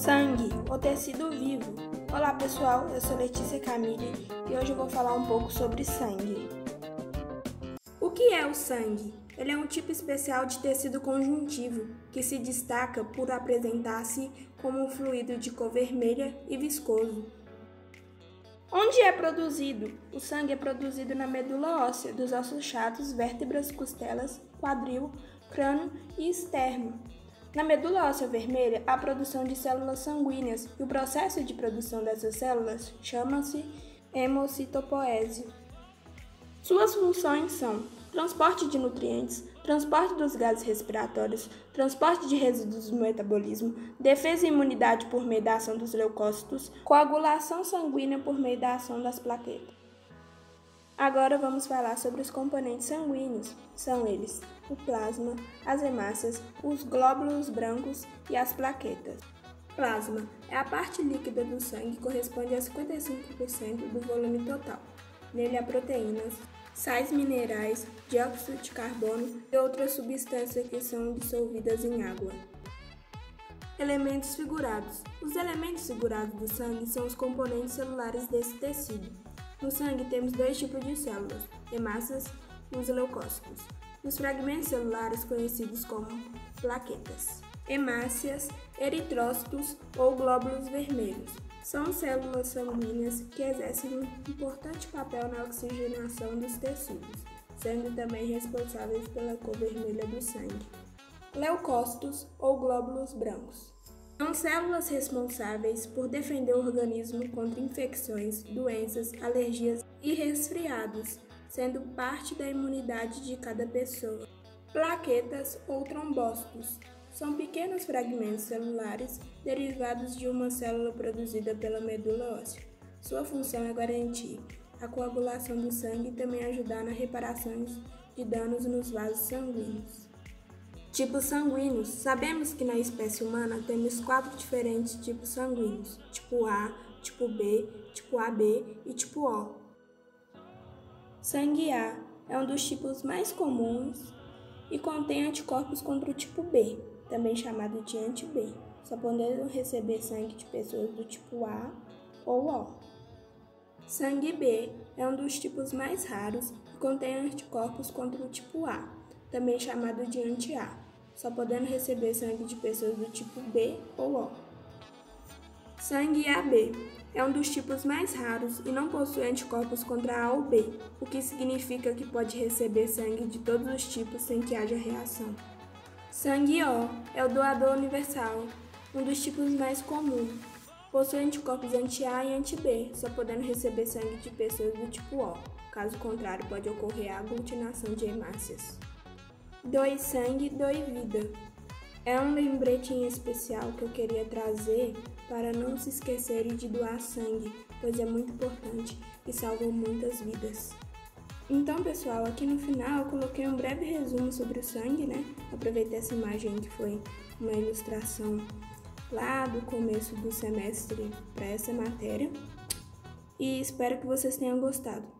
Sangue, o tecido vivo. Olá pessoal, eu sou Letícia Camille e hoje eu vou falar um pouco sobre sangue. O que é o sangue? Ele é um tipo especial de tecido conjuntivo que se destaca por apresentar-se como um fluido de cor vermelha e viscoso. Onde é produzido? O sangue é produzido na medula óssea dos ossos chatos, vértebras, costelas, quadril, crânio e esterno. Na medula óssea vermelha, há a produção de células sanguíneas e o processo de produção dessas células chama-se hemocitopoese. Suas funções são transporte de nutrientes, transporte dos gases respiratórios, transporte de resíduos do metabolismo, defesa e imunidade por meio da ação dos leucócitos, coagulação sanguínea por meio da ação das plaquetas. Agora vamos falar sobre os componentes sanguíneos. São eles o plasma, as hemácias, os glóbulos brancos e as plaquetas. Plasma é a parte líquida do sangue que corresponde a 55% do volume total. Nele há proteínas, sais minerais, dióxido de carbono e outras substâncias que são dissolvidas em água. Elementos figurados. Os elementos figurados do sangue são os componentes celulares desse tecido. No sangue temos dois tipos de células, hemácias e os leucócitos. Os fragmentos celulares conhecidos como plaquetas. Hemácias, eritrócitos ou glóbulos vermelhos. São células sanguíneas que exercem um importante papel na oxigenação dos tecidos, sendo também responsáveis pela cor vermelha do sangue. Leucócitos ou glóbulos brancos. São células responsáveis por defender o organismo contra infecções, doenças, alergias e resfriados, sendo parte da imunidade de cada pessoa. Plaquetas ou trombócitos são pequenos fragmentos celulares derivados de uma célula produzida pela medula óssea. Sua função é garantir a coagulação do sangue e também ajudar na reparação de danos nos vasos sanguíneos. Tipos sanguíneos. Sabemos que na espécie humana temos 4 diferentes tipos sanguíneos, tipo A, tipo B, tipo AB e tipo O. Sangue A é um dos tipos mais comuns e contém anticorpos contra o tipo B, também chamado de anti-B, só podendo receber sangue de pessoas do tipo A ou O. Sangue B é um dos tipos mais raros e contém anticorpos contra o tipo A, também chamado de anti-A, só podendo receber sangue de pessoas do tipo B ou O. Sangue AB é um dos tipos mais raros e não possui anticorpos contra A ou B, o que significa que pode receber sangue de todos os tipos sem que haja reação. Sangue O é o doador universal, um dos tipos mais comuns. Possui anticorpos anti-A e anti-B, só podendo receber sangue de pessoas do tipo O. Caso contrário, pode ocorrer a aglutinação de hemácias. Doe sangue, doe vida. É um lembretinho especial que eu queria trazer para não se esquecerem de doar sangue, pois é muito importante e salva muitas vidas. Então, pessoal, aqui no final eu coloquei um breve resumo sobre o sangue, né? Aproveitei essa imagem que foi uma ilustração lá do começo do semestre para essa matéria e espero que vocês tenham gostado.